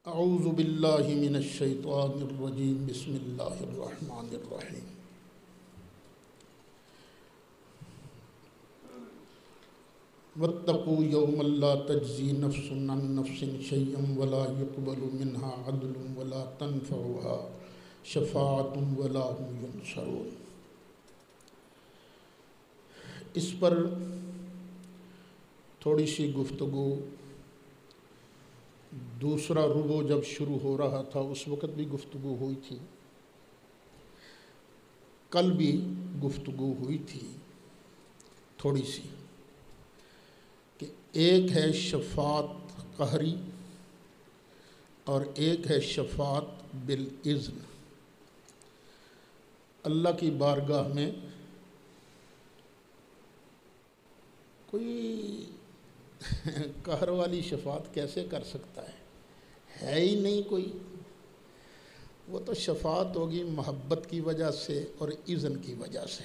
اعوذ باللہ من الشیطان الرجیم بسم اللہ الرحمن الرحیم واتقوا یوما لا تجزی نفس عن نفس شیئا ولا يقبل منها عدل ولا تنفعها شفاعة ولا هم ينصرون۔ اس پر تھوڑی سی گفتگو دوسرا ربع جب شروع ہو رہا تھا اس وقت بھی گفتگو ہوئی تھی، کل بھی گفتگو ہوئی تھی تھوڑی سی، کہ ایک ہے شفاعت قہری اور ایک ہے شفاعت بالاذن۔ اللہ کی بارگاہ میں کوئی قہر والی شفاعت کیسے کر سکتا ہے ہی نہیں کوئی۔ وہ تو شفاعت ہوگی محبت کی وجہ سے اور اذن کی وجہ سے۔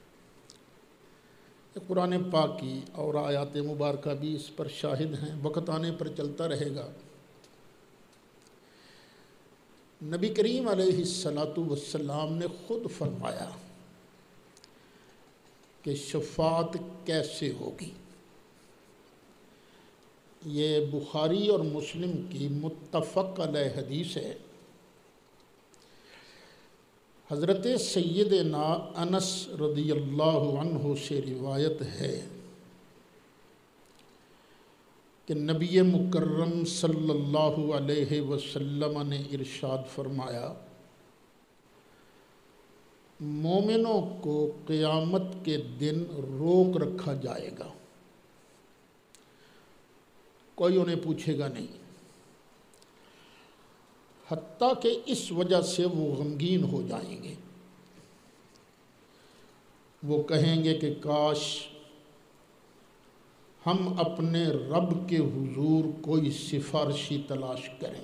قرآن پاک کی اور آیات مبارکہ بھی اس پر شاہد ہیں، وقت آنے پر چلتا رہے گا۔ نبی کریم علیہ السلام نے خود فرمایا کہ شفاعت کیسے ہوگی۔ یہ بخاری اور مسلم کی متفق علیہ حدیث ہے۔ حضرت سیدنا انس رضی اللہ عنہ سے روایت ہے کہ نبی مکرم صلی اللہ علیہ وسلم نے ارشاد فرمایا، مومنوں کو قیامت کے دن روک رکھا جائے گا، کوئی انہیں پوچھے گا نہیں، حتیٰ کہ اس وجہ سے وہ غمگین ہو جائیں گے۔ وہ کہیں گے کہ کاش ہم اپنے رب کے حضور کوئی سفارشی تلاش کریں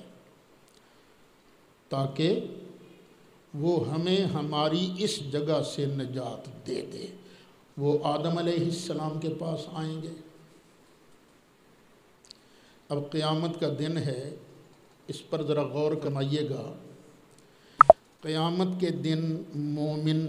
تاکہ وہ ہمیں ہماری اس جگہ سے نجات دے دے۔ وہ آدم علیہ السلام کے پاس آئیں گے۔ اب قیامت کا دن ہے، اس پر ذرا غور کرائیے گا۔ قیامت کے دن مومن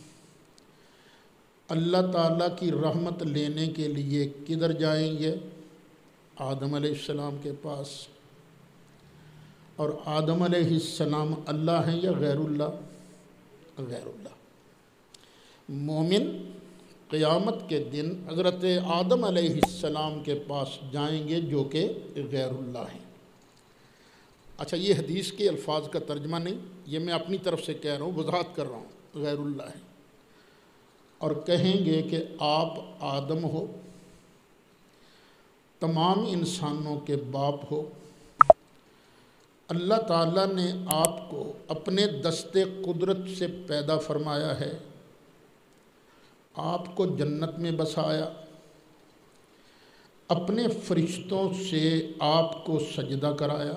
اللہ تعالیٰ کی رحمت لینے کے لیے کدھر جائیں گے؟ آدم علیہ السلام کے پاس۔ اور آدم علیہ السلام اللہ ہیں یا غیر اللہ؟ غیر اللہ۔ مومن قیامت کے دن حضرت آدم علیہ السلام کے پاس جائیں گے جو کہ غیر اللہ ہیں۔ اچھا، یہ حدیث کے الفاظ کا ترجمہ نہیں، یہ میں اپنی طرف سے کہہ رہا ہوں، وضاحت کر رہا ہوں، غیر اللہ ہیں۔ اور کہیں گے کہ آپ آدم ہو، تمام انسانوں کے باپ ہو، اللہ تعالیٰ نے آپ کو اپنے دست قدرت سے پیدا فرمایا ہے، آپ کو جنت میں بسایا، اپنے فرشتوں سے آپ کو سجدہ کرایا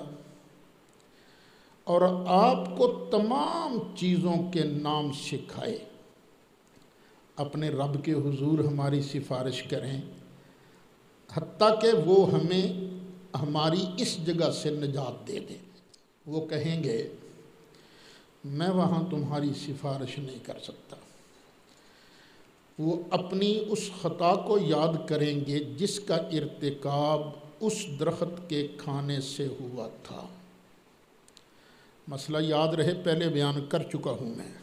اور آپ کو تمام چیزوں کے نام سکھائے۔ اپنے رب کے حضور ہماری سفارش کریں حتیٰ کہ وہ ہمیں ہماری اس جگہ سے نجات دے دے۔ وہ کہیں گے میں وہاں تمہاری سفارش نہیں کر سکتا۔ وہ اپنی اس خطا کو یاد کریں گے جس کا ارتکاب اس درخت کے کھانے سے ہوا تھا۔ مسئلہ یاد رہے، پہلے بیان کر چکا ہوں میں۔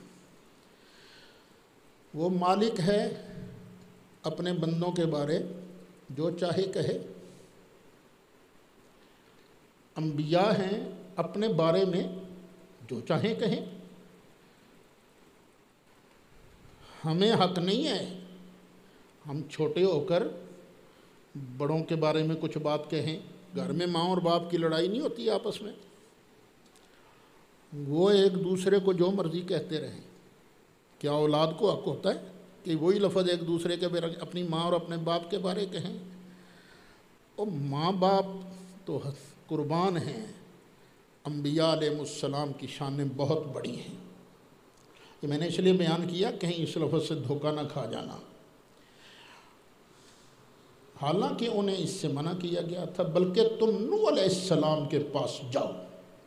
وہ مالک ہے اپنے بندوں کے بارے جو چاہے کہے، انبیاء ہیں اپنے بارے میں جو چاہیں کہیں۔ ہمیں حق نہیں ہے ہم چھوٹے ہو کر بڑوں کے بارے میں کچھ بات کہیں۔ گھر میں ماں اور باپ کی لڑائی نہیں ہوتی آپس میں، وہ ایک دوسرے کو جو مرضی کہتے رہیں۔ کیا اولاد کو حق ہوتا ہے کہ وہی لفظ ایک دوسرے کے اپنی ماں اور اپنے باپ کے بارے کہیں؟ اور ماں باپ تو قربان ہیں، انبیاء علیہ السلام کی شانیں بہت بڑی ہیں۔ یہ میں نے اس لیے بیان کیا کہیں اس لفظ سے دھوکہ نہ کھا جانا۔ حالانکہ انہیں اس سے منع کیا گیا تھا، بلکہ تم نوح علیہ السلام کے پاس جاؤ۔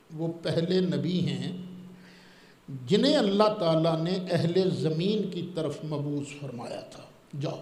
وہ پہلے نبی ہیں جنہیں اللہ تعالیٰ نے اہل زمین کی طرف مبعوث فرمایا تھا۔ جاؤ،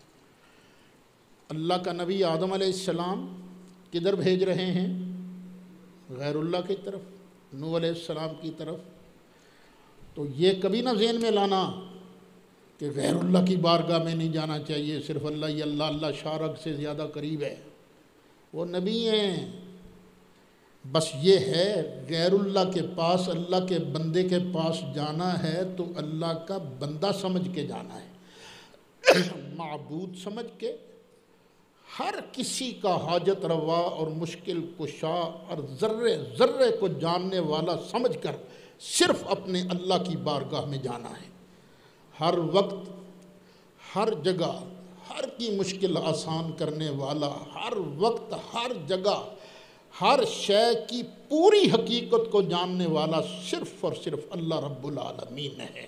اللہ کا نبی آدم علیہ السلام کدھر بھیج رہے ہیں؟ غیر اللہ کی طرف، نوح علیہ السلام کی طرف۔ تو یہ کبھی نہ ذہن میں لانا کہ غیر اللہ کی بارگاہ میں نہیں جانا چاہیے، صرف اللہ ہی اللہ، اللہ شارک سے زیادہ قریب ہے، وہ نبی ہیں۔ بس یہ ہے غیر اللہ کے پاس، اللہ کے بندے کے پاس جانا ہے تو اللہ کا بندہ سمجھ کے جانا ہے، معبود سمجھ کے، ہر کسی کا حاجت روا اور مشکل کشا اور ذرے ذرے کو جاننے والا سمجھ کر صرف اپنے اللہ کی بارگاہ میں جانا ہے۔ ہر وقت، ہر جگہ، ہر کی مشکل آسان کرنے والا، ہر وقت، ہر جگہ، ہر شے کی پوری حقیقت کو جاننے والا صرف اور صرف اللہ رب العالمین ہے۔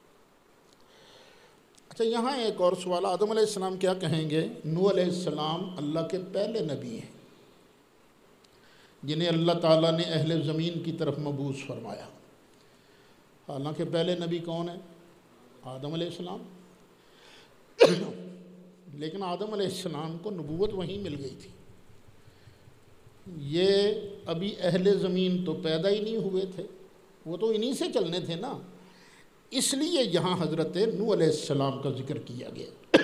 اچھا، یہاں ایک اور سوال، آدم علیہ السلام کیا کہیں گے؟ نوح علیہ السلام اللہ کے پہلے نبی ہیں جنہیں اللہ تعالیٰ نے اہل زمین کی طرف مبعوث فرمایا۔ حالانکہ پہلے نبی کون ہے؟ آدم علیہ السلام۔ لیکن آدم علیہ السلام کو نبوت وہیں مل گئی تھی، یہ ابھی اہل زمین تو پیدا ہی نہیں ہوئے تھے، وہ تو انہی سے چلنے تھے نا، اس لیے یہاں حضرت نوح علیہ السلام کا ذکر کیا گیا۔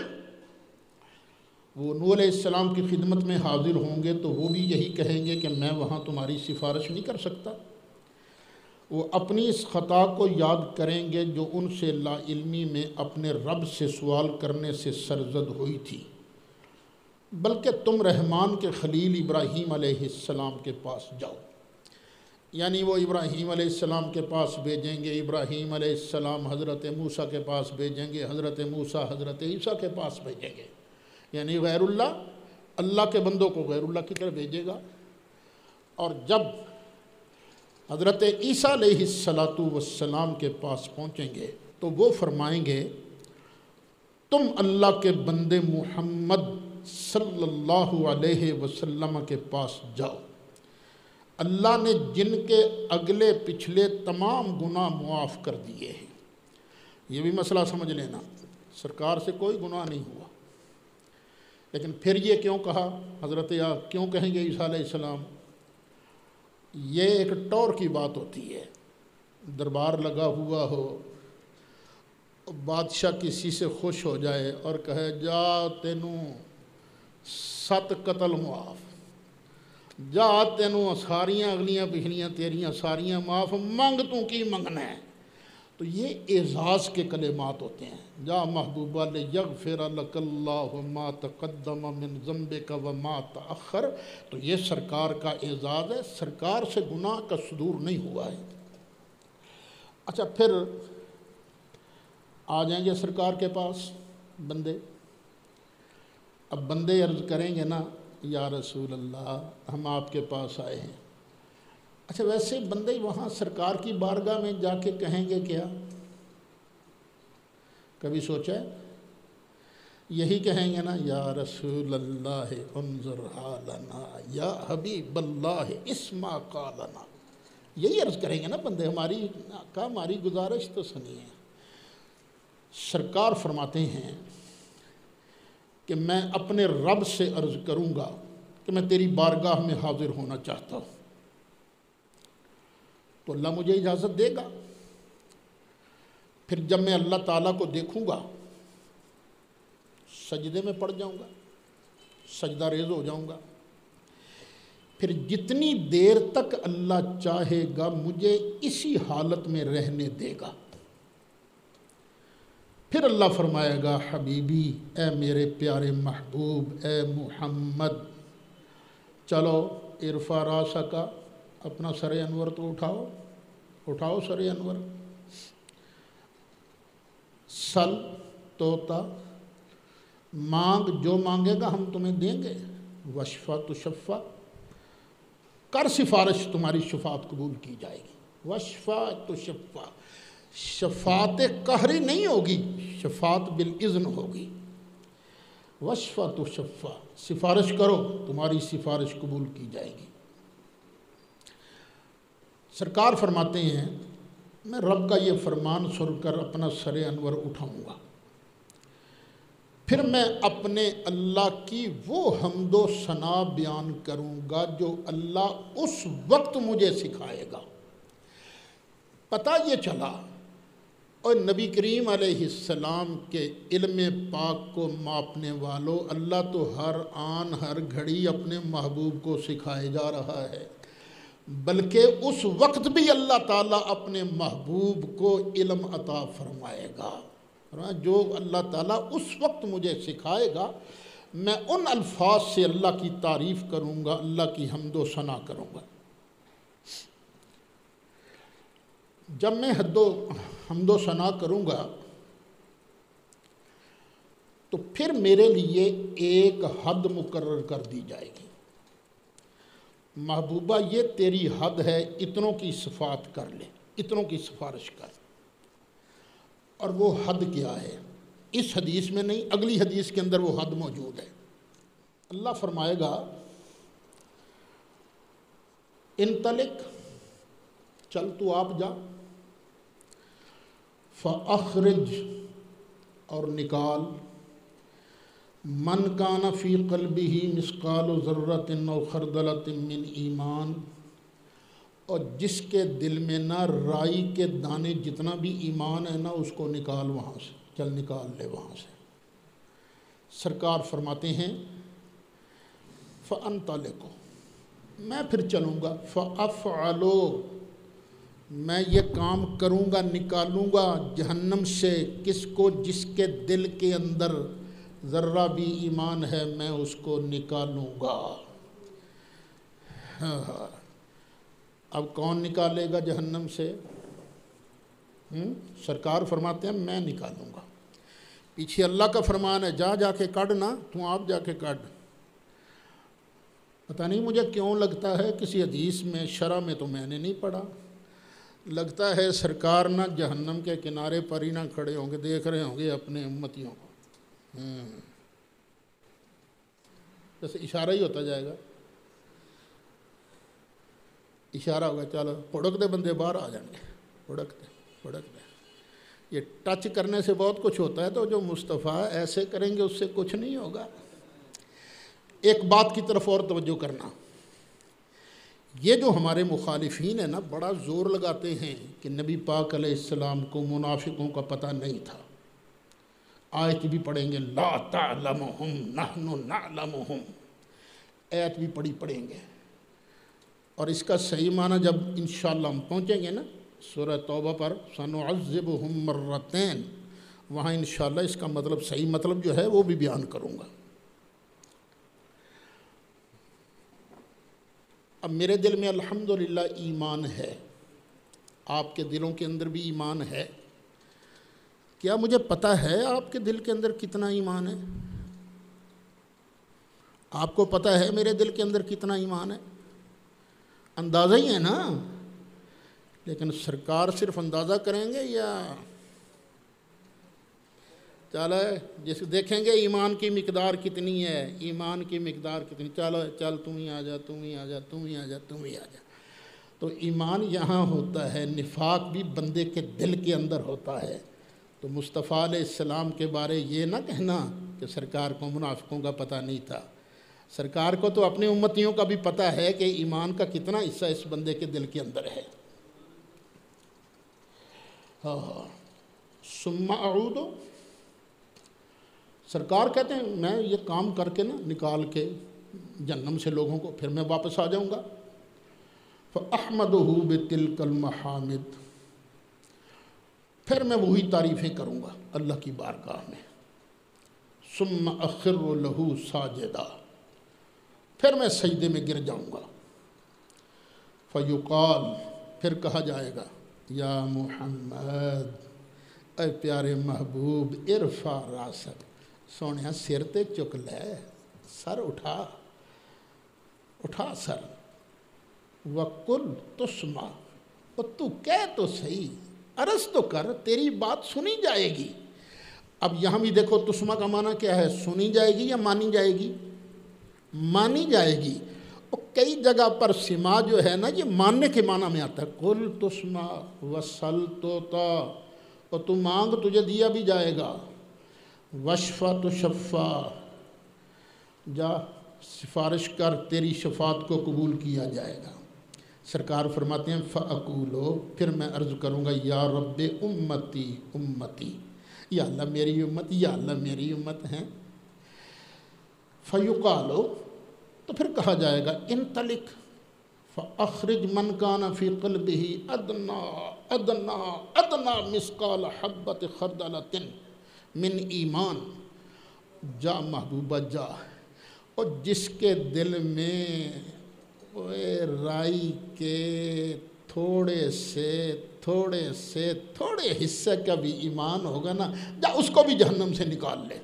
وہ نوح علیہ السلام کی خدمت میں حاضر ہوں گے تو وہ بھی یہی کہیں گے کہ میں وہاں تمہاری سفارش نہیں کر سکتا۔ وہ اپنی اس خطا کو یاد کریں گے جو ان سے لا علمی میں اپنے رب سے سوال کرنے سے سرزد ہوئی تھی، بلکہ تم رحمان کے خلیل ابراہیم علیہ السلام کے پاس جاؤ۔ یعنی وہ ابراہیم علیہ السلام کے پاس بھیجیں گے، ابراہیم علیہ السلام حضرت موسیٰ کے پاس بھیجیں گے، حضرت موسیٰ حضرت عیسیٰ کے پاس بھیجیں گے۔ یعنی غیر اللہ اللہ کے بندوں کو غیر اللہ کی طرف بھیجے گا۔ اور جب حضرت عیسیٰ علیہ السلام کے پاس پہنچیں گے تو وہ فرمائیں گے تم اللہ کے بندے محمد صلی اللہ علیہ وسلم کے پاس جاؤ، اللہ نے جن کے اگلے پچھلے تمام گناہ معاف کر دیے ہیں۔ یہ بھی مسئلہ سمجھ لینا، سرکار سے کوئی گناہ نہیں ہوا، لیکن پھر یہ کیوں کہا؟ حضرت کیوں کہیں گے عیسیٰ علیہ السلام؟ یہ ایک ٹور کی بات ہوتی ہے، دربار لگا ہوا ہو، بادشاہ کسی سے خوش ہو جائے اور کہے جا تینوں 7 قتل معاف، جا تینوں ساریاں اگلیاں پچھلیاں تیریاں ساریاں معاف، منگ تو کی منگنا ہے۔ تو یہ اعزاز کے کلمات ہوتے ہیں، جا محبوبہ لیغفر لک اللہ ما تقدم من ذنبک وما تأخر۔ تو یہ سرکار کا اعزاز ہے، سرکار سے گناہ کا صدور نہیں ہوا ہے۔ اچھا، پھر آ جائیں گے سرکار کے پاس بندے۔ اب بندے عرض کریں گے نا یا رسول اللہ ہم آپ کے پاس آئے ہیں۔ اچھا، ویسے بندے وہاں سرکار کی بارگاہ میں جا کے کہیں گے کیا؟ کبھی سوچا ہے؟ یہی کہیں گے نا یا رسول اللہ انظر حالنا یا حبیب اللہ اسمع قالنا، یہی عرض کریں گے نا بندے، ہماری گزارش تو سنیے۔ سرکار فرماتے ہیں کہ میں اپنے رب سے عرض کروں گا کہ میں تیری بارگاہ میں حاضر ہونا چاہتا ہوں، تو اللہ مجھے اجازت دے گا۔ پھر جب میں اللہ تعالیٰ کو دیکھوں گا سجدے میں پڑ جاؤں گا، سجدہ ریز ہو جاؤں گا۔ پھر جتنی دیر تک اللہ چاہے گا مجھے اسی حالت میں رہنے دے گا۔ پھر اللہ فرمائے گا حبیبی، اے میرے پیارے محبوب، اے محمد، چلو ارفع راسک، اپنا سر انور تو اٹھاؤ سر انور، سل توتا، مانگ، جو مانگے گا ہم تمہیں دیں گے، وشفا تشفا، کر سفارش تمہاری شفاعت قبول کی جائے گی۔ وشفا تشفا، شفاعت قہری نہیں ہوگی، شفاعت بالاذن ہوگی۔ وشفا تشفا، سفارش کرو تمہاری سفارش قبول کی جائے گی۔ سرکار فرماتے ہیں میں رب کا یہ فرمان سن کر اپنا سر انور اٹھاؤں گا، پھر میں اپنے اللہ کی وہ حمد و ثنا بیان کروں گا جو اللہ اس وقت مجھے سکھائے گا۔ پتہ یہ چلا اور نبی کریم علیہ السلام کے علم پاک کو ماپنے والوں، اللہ تو ہر آن ہر گھڑی اپنے محبوب کو سکھائے جا رہا ہے، بلکہ اس وقت بھی اللہ تعالیٰ اپنے محبوب کو علم عطا فرمائے گا۔ جو اللہ تعالیٰ اس وقت مجھے سکھائے گا میں ان الفاظ سے اللہ کی تعریف کروں گا، اللہ کی حمد و ثنا کروں گا۔ جب میں حمد و ثنا کروں گا تو پھر میرے لیے ایک حد مقرر کر دی جائے گی، محبوبہ یہ تیری حد ہے، اتنوں کی صفات کر لے، اتنوں کی سفارش کر۔ اور وہ حد کیا ہے؟ اس حدیث میں نہیں، اگلی حدیث کے اندر وہ حد موجود ہے۔ اللہ فرمائے گا انطلق، چل تو آپ جا، فاخرج، اور نکال، من کان فی قلبہ مثقال ذرۃ او خردلۃ من ایمان، اور جس کے دل میں نہ رائی کے دانے جتنا بھی ایمان ہے نا، اس کو نکال وہاں سے، چل نکال لے وہاں سے۔ سرکار فرماتے ہیں فَأَنْطَلِقُ، میں پھر چلوں گا، فَأَفْعَلُ، میں یہ کام کروں گا، نکالوں گا جہنم سے کس کو؟ جس کے دل کے اندر ذرہ بھی ایمان ہے، میں اس کو نکالوں گا۔ اب کون نکالے گا جہنم سے؟ سرکار فرماتے ہیں میں نکالوں گا۔ پیچھے اللہ کا فرمان ہے جا کے کاٹ نا، تو آپ جا کے کاٹ۔ پتہ نہیں مجھے کیوں لگتا ہے کسی حدیث میں، شرح میں تو میں نے نہیں پڑھا، لگتا ہے سرکار نہ جہنم کے کنارے پر ہی نہ کھڑے ہوں گے، دیکھ رہے ہوں گے اپنے امتیوں کو، جیسے اشارہ ہی ہوتا جائے گا، اشارہ ہوگا چلو پڑک دے بندے باہر آ جائیں گے، پڑک دے۔ یہ ٹچ کرنے سے بہت کچھ ہوتا ہے، تو جو مصطفیٰ ایسے کریں گے اس سے کچھ نہیں ہوگا۔ ایک بات کی طرف اور توجہ کرنا، یہ جو ہمارے مخالفین ہیں نا، بڑا زور لگاتے ہیں کہ نبی پاک علیہ السلام کو منافقوں کا پتہ نہیں تھا۔ آیت بھی پڑھیں گے لا تعلمہم نحن نعلمہم، آیت بھی پڑھیں گے، اور اس کا صحیح معنی جب انشاءاللہ ہم پہنچیں گے نا سورہ توبہ پر، سنعذبہم مرتین، وہاں انشاءاللہ اس کا مطلب، صحیح مطلب جو ہے وہ بھی بیان کروں گا۔ اب میرے دل میں الحمدللہ ایمان ہے، آپ کے دلوں کے اندر بھی ایمان ہے، کیا مجھے پتہ ہے آپ کے دل کے اندر کتنا ایمان ہے؟ آپ کو پتہ ہے میرے دل کے اندر کتنا ایمان ہے؟ اندازہ ہی ہے نا، لیکن سرکار صرف اندازہ کریں گے یا چل جس دیکھیں گے ایمان کی مقدار کتنی ہے، ایمان کی مقدار کتنی، چل تم ہی آ جا۔ تو ایمان یہاں ہوتا ہے، نفاق بھی بندے کے دل کے اندر ہوتا ہے۔ تو مصطفیٰ علیہ السلام کے بارے یہ نہ کہنا کہ سرکار کو منافقوں کا پتہ نہیں تھا، سرکار کو تو اپنے امتیوں کا بھی پتہ ہے کہ ایمان کا کتنا حصہ اس بندے کے دل کے اندر ہے۔ ثم اعود، سرکار کہتے ہیں میں یہ کام کر کے نا، نکال کے جہنم سے لوگوں کو، پھر میں واپس آ جاؤں گا۔ فَأَحْمَدُهُ بِتِلْكَ الْمَحَامِدِ، پھر میں وہی تعریفیں کروں گا اللہ کی بارگاہ میں۔ ثُمَّ أَخِرُّ لَهُ سَاجِدًا، پھر میں سجدے میں گر جاؤں گا۔ فَيُقَالُ، پھر کہا جائے گا یا محمد، اے پیارے محبوب، ارفع راسک، سونیا سر تے چک لے، سر اٹھا سر، وَقُلْ تُسْمَعْ، اور تو کہہ تو صحیح، عرض تو کر، تیری بات سنی جائے گی۔ اب یہاں بھی دیکھو تسمع کا معنی کیا ہے، سنی جائے گی یا مانی جائے گی؟ مانی جائے گی۔ کئی جگہ پر سما جو ہے نا یہ ماننے کے معنی میں آتا ہے، قل تسمع وسل توتا، اور تو مانگ تجھے دیا بھی جائے گا، وشفا تو شفا، جا سفارش کر تیری شفاعت کو قبول کیا جائے گا۔ سرکار فرماتے ہیں فَأَقُولُ، پھر میں عرض کروں گا یا رب امتی امتی، یا اللہ میری امت، یا اللہ میری امت ہیں۔ فَيُقَالُ، تو پھر کہا جائے گا انطلق فَأَخْرِجْ مَنْ كَانَ فِي قَلْبِهِ أَدْنَى أَدْنَى أَدْنَى مِثْقَالَ حَبَّةِ خَرْدَلَةٍ من ایمان، جا محبوبہ جا، اور جس کے دل میں رائی کے تھوڑے حصے کا بھی ایمان ہوگا نا، جا اس کو بھی جہنم سے نکال لے۔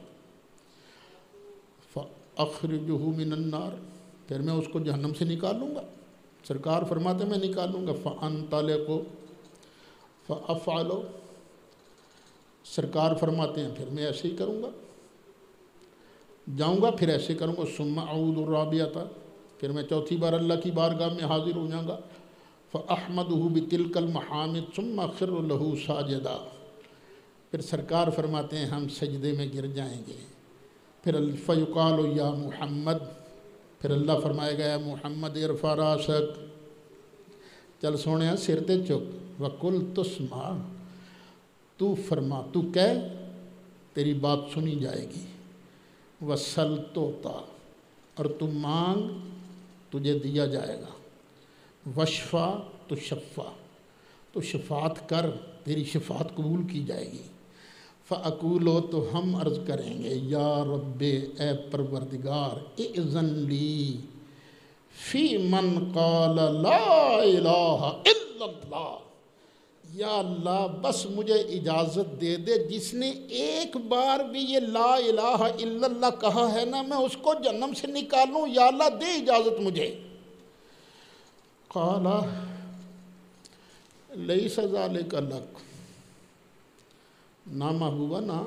فَأَخْرِجُهُ مِنَ النَّارِ، پھر میں اس کو جہنم سے نکالوں گا۔ سرکار فرماتے ہیں میں نکالوں گا۔ فَأَنْطَلِقُ فَأَفْعَلُ، سرکار فرماتے ہیں پھر میں ایسے ہی کروں گا، جاؤں گا پھر ایسے کروں گا۔ ثُمَّ أَعُودُ الرَّابِعَةَ، پھر میں چوتھی بار اللہ کی بارگاہ میں حاضر ہو جاؤں گا۔ فَأَحْمَدُهُ بِتِلْكَ الْمَحَامِدِ ثُمَّ أَخِرُّ لَهُ سَاجِدًا، پھر سرکار فرماتے ہیں ہم سجدے میں گر جائیں گے۔ پھر فَيُقَالُ یا محمد، پھر اللہ فرمائے گا یا محمد ارفع راسک، چل سونے سر تے چک، وَقُلْ تُسْمَعْ، تو فرما، تو کہہ، تیری بات سنی جائے گی۔ وَسَلْ تُعْطَىٰ، اور تم مانگ تجھے دیا جائے گا۔ وشفا تو شفا، تو شفاعت کر تیری شفاعت قبول کی جائے گی۔ فَأَقُولُ، تو ہم عرض کریں گے یا رب اے پروردگار، اِذن لی فی من قال لا الہ الا اللہ، یا اللہ بس مجھے اجازت دے دے جس نے ایک بار بھی یہ لا الہ الا اللہ کہا ہے نا، میں اس کو جہنم سے نکالوں، یا اللہ دے اجازت مجھے۔ قال لیس ذالک لک، نا محبوبہ نا،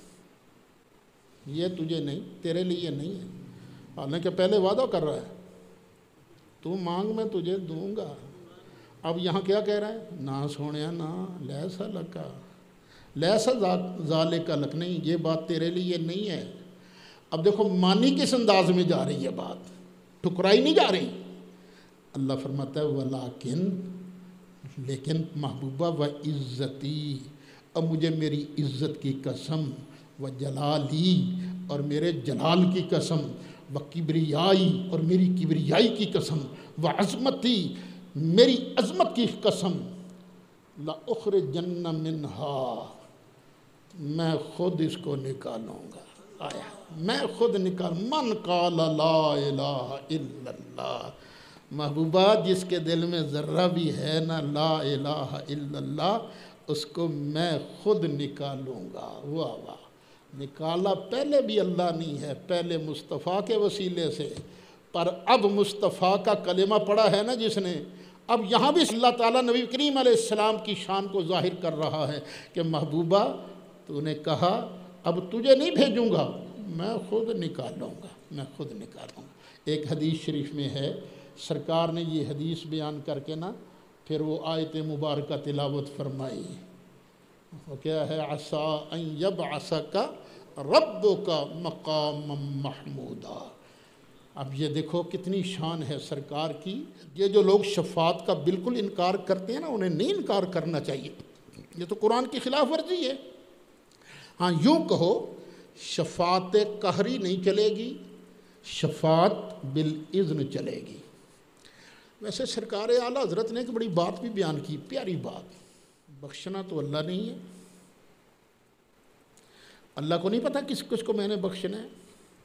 یہ تجھے نہیں، تیرے لیے نہیں ہے، حالانکہ پہلے وعدہ کر رہا ہے تو مانگ میں تجھے دوں گا۔ اب یہاں کیا کہہ رہا ہے؟ نا سونیا نا، لیسا لکا، لیسا ذالک لک، نہیں یہ بات تیرے لیے نہیں ہے۔ اب دیکھو مانی کس انداز میں جا رہی ہے بات، ٹھکرائی نہیں جا رہی۔ اللہ فرماتا ہے ولیکن، لیکن محبوبہ وعزتی، اب مجھے میری عزت کی قسم، وجلالی، اور میرے جلال کی قسم، وکبریائی، اور میری کبریائی کی قسم، وعظمتی، میری عظمت کی قسم، لَأُخْرِجَنَّ مِنْهَا، میں خود اس کو نکالوں گا۔ آیا میں خود من قال لا الہ الا اللہ، محبوبہ جس کے دل میں ذرہ بھی ہے نا لا الہ الا اللہ، اس کو میں خود نکالوں گا۔ واہ واہ، نکالا پہلے بھی اللہ نہیں ہے، پہلے مصطفیٰ کے وسیلے سے، پر اب مصطفیٰ کا کلمہ پڑھا ہے نا جس نے، اب یہاں بھی اللہ تعالیٰ نبی کریم علیہ السلام کی شان کو ظاہر کر رہا ہے کہ محبوبہ تو نے کہا اب تجھے نہیں بھیجوں گا، میں خود نکالوں گا، میں خود نکالوں گا۔ ایک حدیث شریف میں ہے، سرکار نے یہ حدیث بیان کر کے نا پھر وہ آیت مبارکہ تلاوت فرمائی، وہ کیا ہے؟ عسیٰ ان یبعثک ربک مقاما محمودا۔ اب یہ دیکھو کتنی شان ہے سرکار کی۔ یہ جو لوگ شفاعت کا بالکل انکار کرتے ہیں نا، انہیں نہیں انکار کرنا چاہیے، یہ تو قرآن کی خلاف ورزی ہے۔ ہاں یوں کہو شفاعت قہری نہیں چلے گی، شفاعت بالاذن چلے گی۔ ویسے سرکار اعلیٰ حضرت نے ایک بڑی بات بھی بیان کی، پیاری بات، بخشنا تو اللہ نہیں ہے، اللہ کو نہیں پتہ کس کس کو میں نے بخشنا ہے،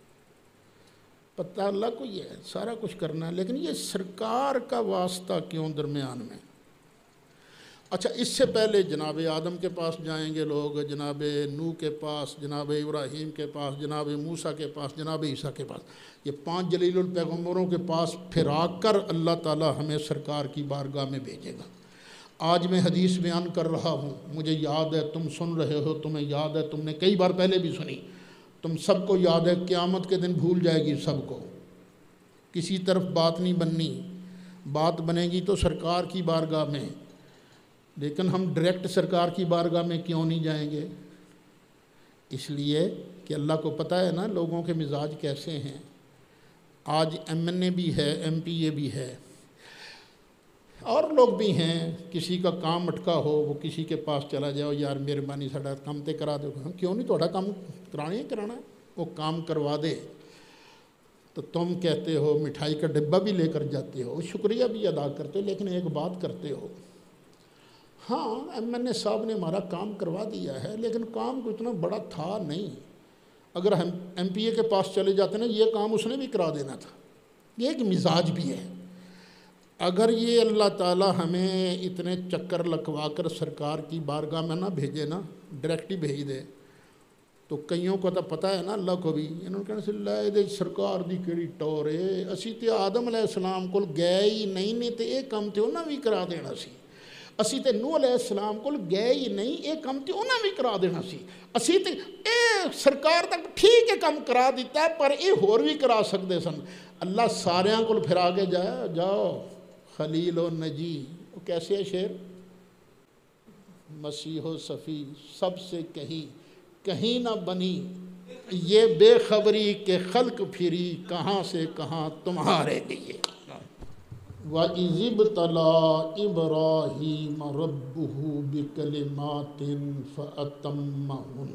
پتہ اللہ کو یہ ہے، سارا کچھ کرنا ہے، لیکن یہ سرکار کا واسطہ کیوں درمیان میں؟ اچھا اس سے پہلے جناب آدم کے پاس جائیں گے لوگ، جناب نوح کے پاس، جناب ابراہیم کے پاس، جناب موسیٰ کے پاس، جناب عیسیٰ کے پاس، یہ 5 جلیل الپیغمبروں کے پاس پھر آ کر اللہ تعالی ہمیں سرکار کی بارگاہ میں بھیجے گا۔ آج میں حدیث بیان کر رہا ہوں، مجھے یاد ہے، تم سن رہے ہو، تمہیں یاد ہے، تم نے کئی بار پہلے بھی سنی، تم سب کو یاد ہے، قیامت کے دن بھول جائے گی سب کو، کسی طرف بات نہیں بننی، بات بنے گی تو سرکار کی بارگاہ میں، لیکن ہم ڈائریکٹ سرکار کی بارگاہ میں کیوں نہیں جائیں گے؟ اس لیے کہ اللہ کو پتہ ہے نا لوگوں کے مزاج کیسے ہیں۔ آج ایم این اے بھی ہے، ایم پی اے بھی ہے، اور لوگ بھی ہیں، کسی کا کام اٹکا ہو وہ کسی کے پاس چلا جاؤ، یار مہربانی ساڈا کام تے کرا دو، کیوں نہیں تہاڈا کام کرانا ہے، وہ کام کروا دے تو تم کہتے ہو مٹھائی کا ڈبہ بھی لے کر جاتے ہو، شکریہ بھی ادا کرتے ہو، لیکن ایک بات کرتے ہو، ہاں ایم این اے صاحب نے ہمارا کام کروا دیا ہے لیکن کام کو اتنا بڑا تھا نہیں، اگر ہم ایم پی اے کے پاس چلے جاتے نا یہ کام اس نے بھی کرا دینا تھا۔ یہ ایک مزاج بھی ہے۔ اگر یہ اللہ تعالیٰ ہمیں اتنے چکر لکھوا کر سرکار کی بارگاہ میں نہ بھیجے نا، ڈائریکٹ ہی بھیج دے، تو کئیوں کو تو پتہ ہے نا اللہ کو بھی، انہوں نے کہنا سی لے دے سرکار دی کیڑی ٹور ہے، اسی تے آدم علیہ السلام کو گئے ہی نہیں تے یہ کام تے انہاں بھی کرا دینا سی، اسی تے نوح علیہ السلام کو گئے ہی نہیں یہ کام تے انہاں بھی کرا دینا سی، اسی تے اے سرکار تک ٹھیک ہے کام کرا دیتا ہے پر یہ ہور بھی کرا سکتے سن۔ اللہ ساریاں کو پھر آگے جاؤ خلیل و نجی، وہ کیسے ہے شعر؟ مسیح و صفی سب سے کہیں نہ بنی یہ بے خبری کہ خلق پھری کہاں سے کہاں تمہارے لیے۔ وَإِذِ ابْتَلَىٰ إِبْرَاهِيمَ رَبُّهُ بِكَلِمَاتٍ فَأَتَمَّهُنَّ۔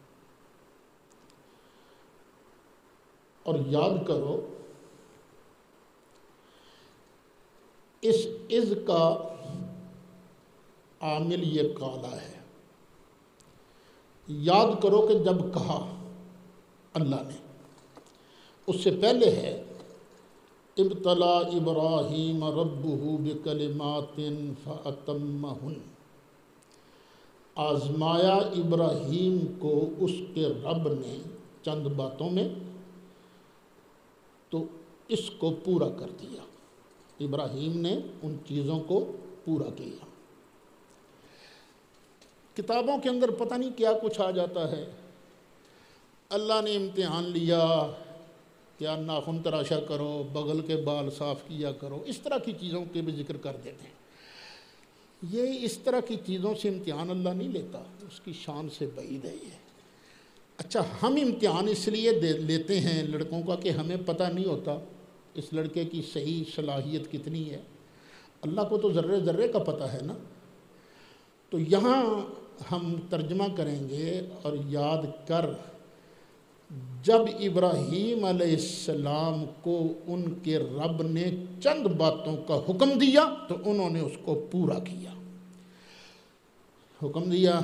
اور یاد کرو اس اذ کا عامل یہ کالا ہے، یاد کرو کہ جب کہا اللہ نے، اس سے پہلے ہے ابتلا ابراہیم ربہ بکلمات فاتمہن، آزمایا ابراہیم کو اس کے رب نے چند باتوں میں تو اس کو پورا کر دیا، ابراہیم نے ان چیزوں کو پورا کیا۔ کتابوں کے اندر پتہ نہیں کیا کچھ آ جاتا ہے، اللہ نے امتحان لیا، کیا ناخن تراشا کرو، بغل کے بال صاف کیا کرو، اس طرح کی چیزوں کے بھی ذکر کر دیتے ہیں۔ یہ اس طرح کی چیزوں سے امتحان اللہ نہیں لیتا، اس کی شان سے بعید ہے یہ۔ اچھا ہم امتحان اس لیے لیتے ہیں لڑکوں کا کہ ہمیں پتہ نہیں ہوتا اس لڑکے کی صحیح صلاحیت کتنی ہے، اللہ کو تو ذرے ذرے کا پتہ ہے نا۔ تو یہاں ہم ترجمہ کریں گے اور یاد کر، جب ابراہیم علیہ السلام کو ان کے رب نے چند باتوں کا حکم دیا تو انہوں نے اس کو پورا کیا۔ حکم دیا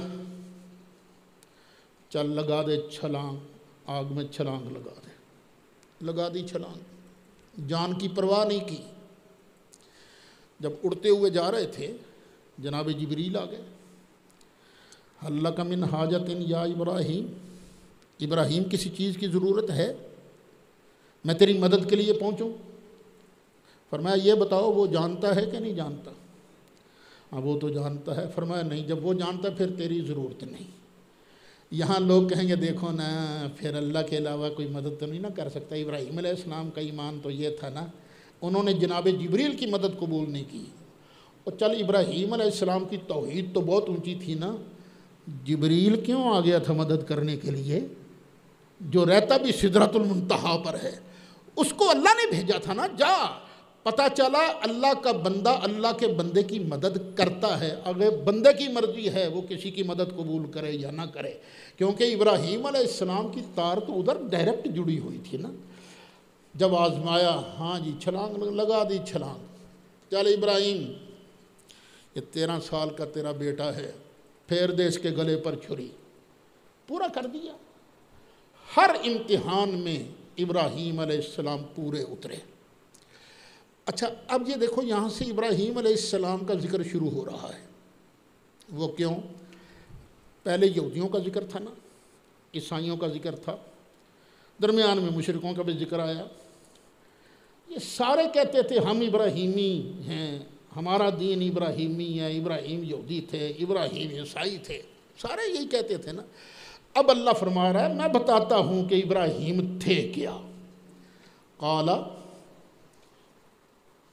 چل لگا دے چھلانگ، آگ میں چھلانگ لگا دی چھلانگ، جان کی پرواہ نہیں کی۔ جب اڑتے ہوئے جا رہے تھے جناب جبریل آ گئے، حل لک من حاجت یا ابراہیم، ابراہیم کسی چیز کی ضرورت ہے میں تیری مدد کے لیے پہنچوں؟ فرمایا یہ بتاؤ وہ جانتا ہے کہ نہیں جانتا؟ ہاں وہ تو جانتا ہے۔ فرمایا نہیں، جب وہ جانتا پھر تیری ضرورت نہیں۔ یہاں لوگ کہیں گے دیکھو نا پھر اللہ کے علاوہ کوئی مدد تو نہیں نہ کر سکتا۔ ابراہیم علیہ السلام کا ایمان تو یہ تھا نا، انہوں نے جناب جبریل کی مدد قبول نہیں کی۔ اور چل ابراہیم علیہ السلام کی توحید تو بہت اونچی تھی نا، جبریل کیوں آ گیا تھا مدد کرنے کے لیے؟ جو رہتا بھی سدرۃ المنتہا پر ہے، اس کو اللہ نے بھیجا تھا نا، جا۔ پتہ چلا اللہ کا بندہ اللہ کے بندے کی مدد کرتا ہے، اگر بندے کی مرضی ہے وہ کسی کی مدد قبول کرے یا نہ کرے، کیونکہ ابراہیم علیہ السلام کی تار تو ادھر ڈائریکٹ جڑی ہوئی تھی نا۔ جب آزمایا، ہاں جی چھلانگ لگا دی چھلانگ، چل ابراہیم یہ 13 سال کا تیرا بیٹا ہے، پھیر دے اس کے گلے پر چھری، پورا کر دیا۔ ہر امتحان میں ابراہیم علیہ السلام پورے اترے۔ اچھا اب یہ دیکھو یہاں سے ابراہیم علیہ السلام کا ذکر شروع ہو رہا ہے۔ وہ کیوں؟ پہلے یہودیوں کا ذکر تھا نا، عیسائیوں کا ذکر تھا، درمیان میں مشرکوں کا بھی ذکر آیا۔ یہ سارے کہتے تھے ہم ابراہیمی ہیں، ہمارا دین ابراہیمی ہے، ابراہیم یہودی تھے، ابراہیم عیسائی تھے، سارے یہی کہتے تھے نا۔ اب اللہ فرما رہا ہے میں بتاتا ہوں کہ ابراہیم تھے کیا۔ قال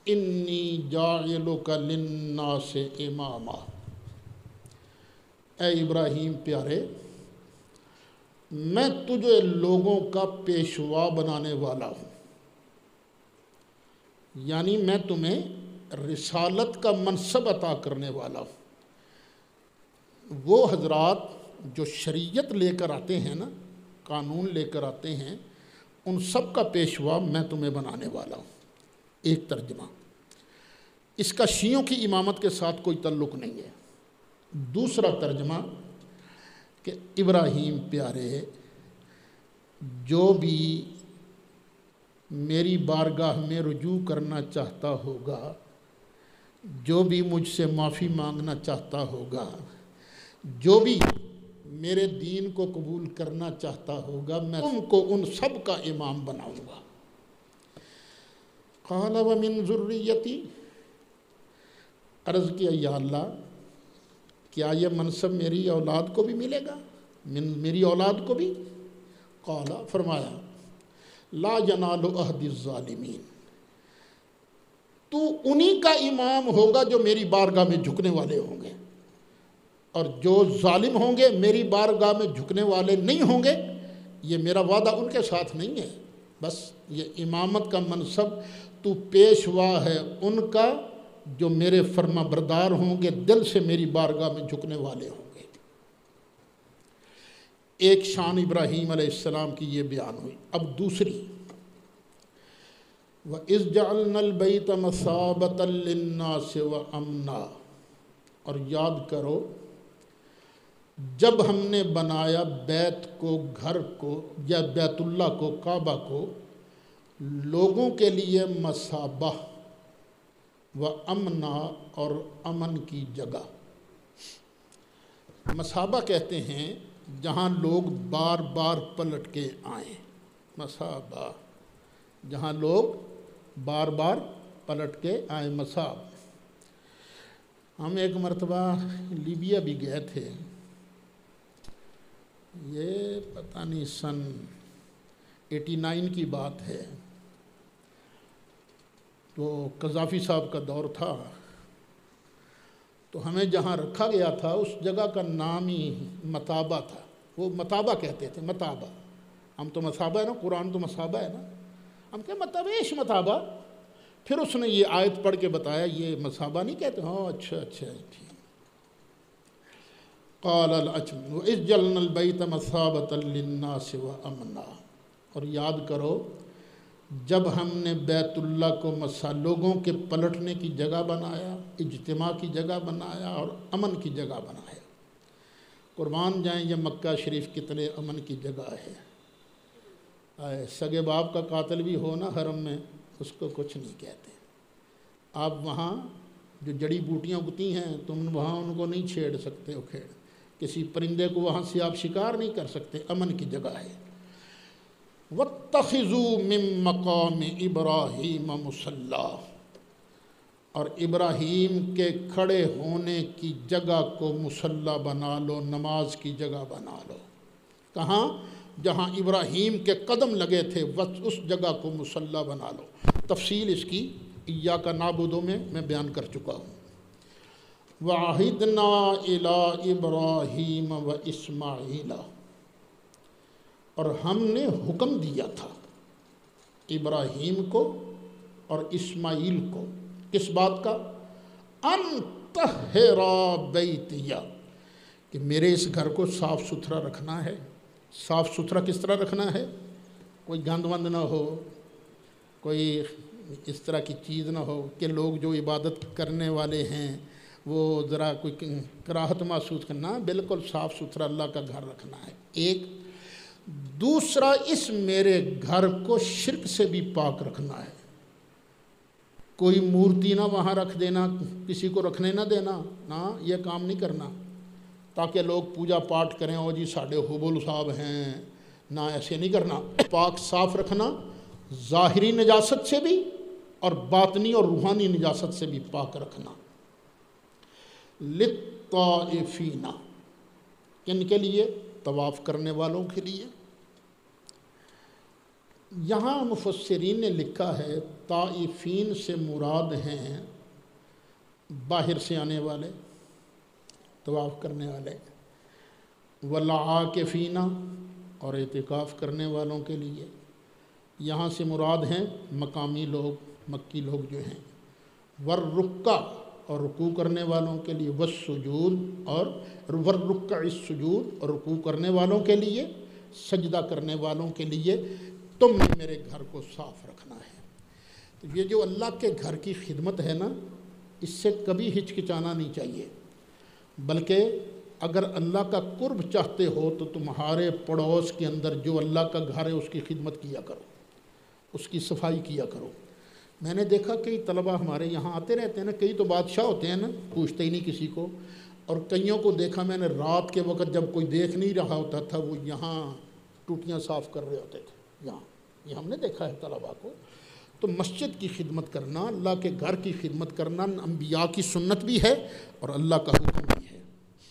انی جاعلک للناس اماما، اے ابراہیم پیارے، میں تجھے لوگوں کا پیشوا بنانے والا ہوں، یعنی میں تمہیں رسالت کا منصب عطا کرنے والا ہوں۔ وہ حضرات جو شریعت لے کر آتے ہیں نا، قانون لے کر آتے ہیں، ان سب کا پیشوا میں تمہیں بنانے والا ہوں۔ ایک ترجمہ اس کا شیعوں کی امامت کے ساتھ کوئی تعلق نہیں ہے۔ دوسرا ترجمہ کہ ابراہیم پیارے، جو بھی میری بارگاہ میں رجوع کرنا چاہتا ہوگا، جو بھی مجھ سے معافی مانگنا چاہتا ہوگا، جو بھی میرے دین کو قبول کرنا چاہتا ہوگا، میں تم کو ان سب کا امام بناؤں گا۔ قال ومن ذریتی، عرض کیا یا اللہ کیا یہ منصب میری اولاد کو بھی ملے گا، میری اولاد کو بھی؟ قال، فرمایا لا ینال عہد الظالمین، تو انہی کا امام ہوگا جو میری بارگاہ میں جھکنے والے ہوں گے، اور جو ظالم ہوں گے میری بارگاہ میں جھکنے والے نہیں ہوں گے، یہ میرا وعدہ ان کے ساتھ نہیں ہے۔ بس یہ امامت کا منصب تو پیشوا ہے ان کا جو میرے فرما بردار ہوں گے، دل سے میری بارگاہ میں جھکنے والے ہوں گے۔ ایک شان ابراہیم علیہ السلام کی یہ بیان ہوئی۔ اب دوسری، وَإِذْ جَعَلْنَا الْبَيْتَ مَثَابَةً لِلنَّاسِ وَأَمْنًا، اور یاد کرو جب ہم نے بنایا بیت کو، گھر کو، یا بیت اللہ کو، کعبہ کو، لوگوں کے لیے مثابہ و امنا، اور امن کی جگہ۔ مثابہ کہتے ہیں جہاں لوگ بار بار پلٹ کے آئیں، مثابہ جہاں لوگ بار بار پلٹ کے آئیں، مثاب۔ ہم ایک مرتبہ لیبیا بھی گئے تھے، یہ پتہ نہیں سن 89 کی بات ہے، تو قذافی صاحب کا دور تھا، تو ہمیں جہاں رکھا گیا تھا اس جگہ کا نام ہی متابہ تھا۔ وہ متابہ کہتے تھے، متابہ۔ ہم تو مصابہ ہے نا، قرآن تو مصابہ ہے نا، ہم کہتے متابیش متابہ۔ پھر اس نے یہ آیت پڑھ کے بتایا یہ مصابہ نہیں کہتے۔ ہاں اچھا ٹھیک۔ قال وَإِذْ جَعَلْنَا الْبَيْتَ مَثَابَةً لِلنَّاسِ وَأَمْنًا، اور یاد کرو جب ہم نے بیت اللہ کو لوگوں کے پلٹنے کی جگہ بنایا، اجتماع کی جگہ بنایا، اور امن کی جگہ بنایا۔ قربان جائیں یہ مکہ شریف کتنے امن کی جگہ ہے۔ سگے باپ کا قاتل بھی ہو نا حرم میں، اس کو کچھ نہیں کہتے۔ آپ وہاں جو جڑی بوٹیاں اگتی ہیں تم وہاں ان کو نہیں چھیڑ سکتے، اکھیڑ کسی پرندے کو وہاں سے آپ شکار نہیں کر سکتے، امن کی جگہ ہے۔ وَاتَّخِذُوا مِن مَّقَامِ إِبْرَاهِيمَ مُصَلًّى، اور ابراہیم کے کھڑے ہونے کی جگہ کو مصلی بنا لو، نماز کی جگہ بنا لو۔ کہاں؟ جہاں ابراہیم کے قدم لگے تھے اس جگہ کو مصلی بنا لو۔ تفصیل اس کی ایاک نعبد میں بیان کر چکا ہوں۔ وَعَهِدْنَا إِلَىٰ إِبْرَاهِيمَ وَإِسْمَاعِيلَ، اور ہم نے حکم دیا تھا ابراہیم کو اور اسماعیل کو، کس بات کا؟ ان طہرا بیتیہ، کہ میرے اس گھر کو صاف ستھرا رکھنا ہے۔ صاف ستھرا کس طرح رکھنا ہے؟ کوئی گند وند نہ ہو، کوئی اس طرح کی چیز نہ ہو کہ لوگ جو عبادت کرنے والے ہیں وہ ذرا کوئی کراہت محسوس کرنا، بالکل صاف ستھرا اللہ کا گھر رکھنا ہے۔ ایک دوسرا، اس میرے گھر کو شرک سے بھی پاک رکھنا ہے۔ کوئی مورتی نہ وہاں رکھ دینا، کسی کو رکھنے نہ دینا، نہ یہ کام نہیں کرنا تاکہ لوگ پوجا پاٹ کریں، او جی ساڑھے حبول صاحب ہیں، نہ ایسے نہیں کرنا۔ پاک صاف رکھنا، ظاہری نجاست سے بھی اور باطنی اور روحانی نجاست سے بھی پاک رکھنا۔ للطائفین، کن کے لیے؟ طواف کرنے والوں کے لیے۔ یہاں مفسرین نے لکھا ہے طائفین سے مراد ہیں باہر سے آنے والے، طواف کرنے والے، والعاکفین اور اعتکاف کرنے والوں کے لیے۔ یہاں سے مراد ہیں مقامی لوگ، مکی لوگ جو ہیں، والرکع اور رکوع کرنے والوں کے لیے، والسجود اور والرکع السجود اور رکوع کرنے والوں کے لیے، سجدہ کرنے والوں کے لیے تم نے میرے گھر کو صاف رکھنا ہے۔ تو یہ جو اللہ کے گھر کی خدمت ہے نا، اس سے کبھی ہچکچانا نہیں چاہیے، بلکہ اگر اللہ کا قرب چاہتے ہو تو تمہارے پڑوس کے اندر جو اللہ کا گھر ہے اس کی خدمت کیا کرو، اس کی صفائی کیا کرو۔ میں نے دیکھا کئی طلبہ ہمارے یہاں آتے رہتے ہیں نا، کئی تو بادشاہ ہوتے ہیں نا، پوچھتے ہی نہیں کسی کو، اور کئیوں کو دیکھا میں نے رات کے وقت جب کوئی دیکھ نہیں رہا ہوتا تھا وہ یہاں ٹوٹیاں صاف کر رہے ہوتے تھے، یہاں یہ ہم نے دیکھا ہے طلبہ کو۔ تو مسجد کی خدمت کرنا، اللہ کے گھر کی خدمت کرنا انبیاء کی سنت بھی ہے اور اللہ کا حکم بھی ہے۔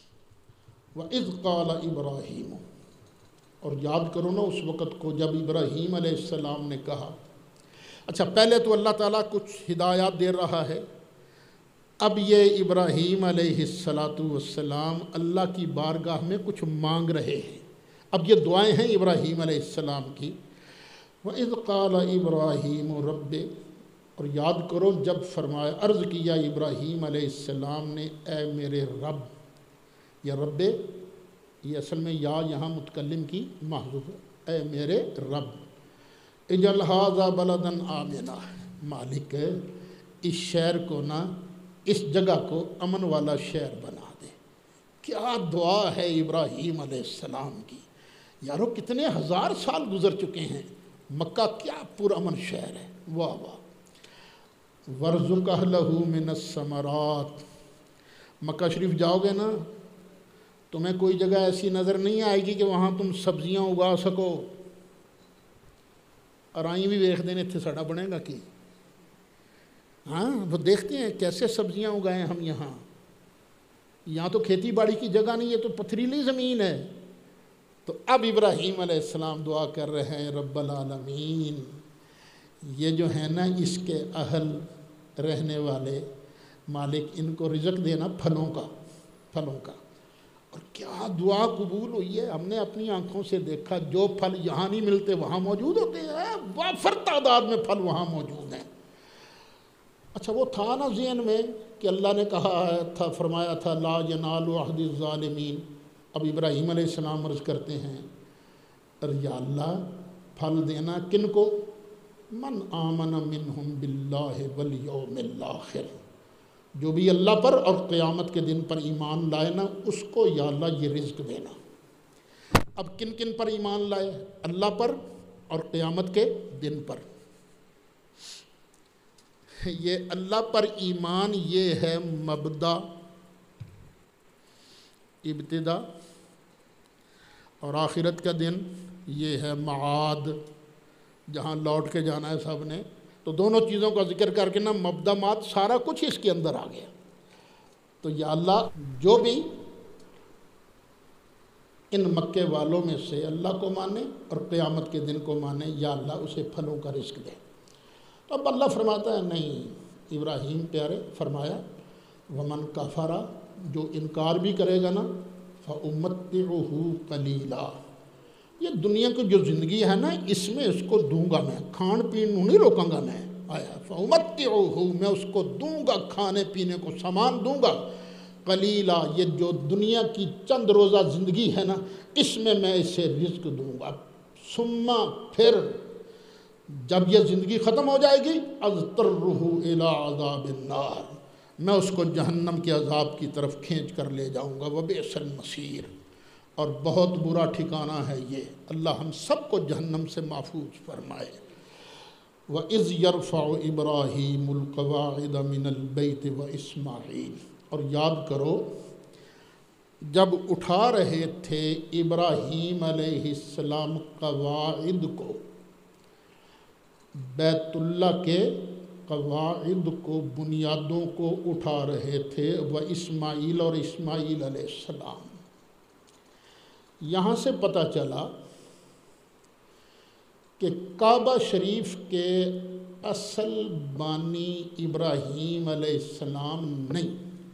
وَإِذْ قَالَ إِبْرَاهِيمُ، اور یاد کرو نا اس وقت کو جب ابراہیم علیہ السلام نے کہا۔ اچھا، پہلے تو اللہ تعالیٰ کچھ ہدایات دے رہا ہے، اب یہ ابراہیم علیہ السلام اللہ کی بارگاہ میں کچھ مانگ رہے ہیں۔ اب یہ دعائیں ہیں ابراہیم علیہ السلام کی۔ وَإِذْ قَالَ إِبْرَاهِيمُ رَبِّ، اور یاد کرو جب فرمایا، عرض کیا ابراہیم علیہ السلام نے، اے میرے رب، یا رب، یہ اصل میں یا یہاں متکلم کی محذوف ہے، اے میرے رب، اجعل ھذا بلدا آمنا، مالک اس شہر کو نا، اس جگہ کو امن والا شہر بنا دے۔ کیا دعا ہے ابراہیم علیہ السلام کی، یارو کتنے ہزار سال گزر چکے ہیں، مکہ کیا پرامن شہر ہے، واہ واہ۔ وَارْزُقْ أَهْلَهُ مِنَ الثَّمَرَاتِ، مکہ شریف جاؤ گے نا، تمہیں کوئی جگہ ایسی نظر نہیں آئے گی کہ وہاں تم سبزیاں اگا سکو، اور آئیں بھی دیکھ دینے تھے سڑا بنے گا کی، ہاں وہ دیکھتے ہیں کیسے سبزیاں اگائیں ہم یہاں تو کھیتی باڑی کی جگہ نہیں ہے، تو پتھریلی زمین ہے۔ تو اب ابراہیم علیہ السلام دعا کر رہے ہیں، رب العالمین، یہ جو ہے نا اس کے اہل رہنے والے، مالک ان کو رزق دینا پھلوں کا۔ اور کیا دعا قبول ہوئی ہے، ہم نے اپنی آنکھوں سے دیکھا، جو پھل یہاں نہیں ملتے وہاں موجود ہوتے ہیں، وافر تعداد میں پھل وہاں موجود ہیں۔ اچھا، وہ تھا نا ذہن میں کہ اللہ نے کہا تھا، فرمایا تھا لا ینال عہد الظالمین۔ اب ابراہیم علیہ السلام عرض کرتے ہیں، یا اللہ پھل دینا کن کو، من آمن منہم باللہ والیوم الآخر، جو بھی اللہ پر اور قیامت کے دن پر ایمان لائے نا، اس کو یا اللہ یہ رزق دینا۔ اب کن کن پر ایمان لائے، اللہ پر اور قیامت کے دن پر۔ یہ اللہ پر ایمان یہ ہے مبدا، ابتدا، اور آخرت کا دن یہ ہے معاد، جہاں لوٹ کے جانا ہے سب نے۔ تو دونوں چیزوں کا ذکر کر کے نا، مبدا مات سارا کچھ اس کے اندر آ گیا۔ تو یا اللہ جو بھی ان مکے والوں میں سے اللہ کو مانے اور قیامت کے دن کو مانے، یا اللہ اسے پھلوں کا رزق دے۔ تو اب اللہ فرماتا ہے نہیں، ابراہیم پیارے، فرمایا ومن کفر، جو انکار بھی کرے گا نا، فَأُمَتِّعُهُ قَلِيلًا، یہ دنیا کی جو زندگی ہے نا، اس میں اس کو دوں گا میں، کھان پین نہیں روکوں گا میں، آیا فَأُمَتِّعُهُ، میں اس کو دوں گا، کھانے پینے کو سامان دوں گا، قلیلا، یہ جو دنیا کی چند روزہ زندگی ہے نا، اس میں اسے رزق دوں گا، ثم، پھر جب یہ زندگی ختم ہو جائے گی، اضطرہ الی عذاب النار، میں اس کو جہنم کے عذاب کی طرف کھینچ کر لے جاؤں گا، وبئس المصیر، اور بہت برا ٹھکانہ ہے یہ، اللہ ہم سب کو جہنم سے محفوظ فرمائے۔ وَإِذْ يَرْفَعُ إِبْرَاهِيمُ الْقَوَاعِدَ مِنَ الْبَيْتِ وَإِسْمَاعِيلُ، اور یاد کرو جب اٹھا رہے تھے ابراہیم علیہ السلام قواعد کو، بیت اللہ کے قواعد کو، بنیادوں کو اٹھا رہے تھے، وہ اسماعیل، اور اسماعیل علیہ السلام۔ یہاں سے پتہ چلا کہ کعبہ شریف کے اصل بانی ابراہیم علیہ السلام نہیں،